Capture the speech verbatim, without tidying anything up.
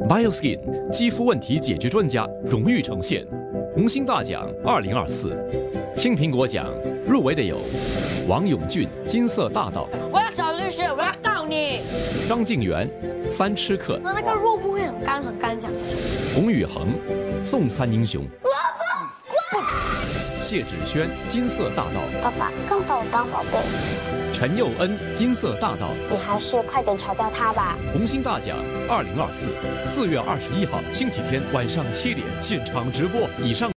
Bioskin 肌肤问题解决专家荣誉呈现红星大奖二零二四，青苹果奖入围的有王永俊《金色大道》， 我要找律师，我要告你。 张敬元《三吃客》， 那那个肉不会很干很干这样？ 洪宇恒《送餐英雄》，谢芷轩《金色大道》， 爸爸更把我当宝贝。 陈佑恩《金色大道》， 你还是快点炒掉他吧。 红星大奖二零二四，四月二十一号星期天晚上七点现场直播，以上。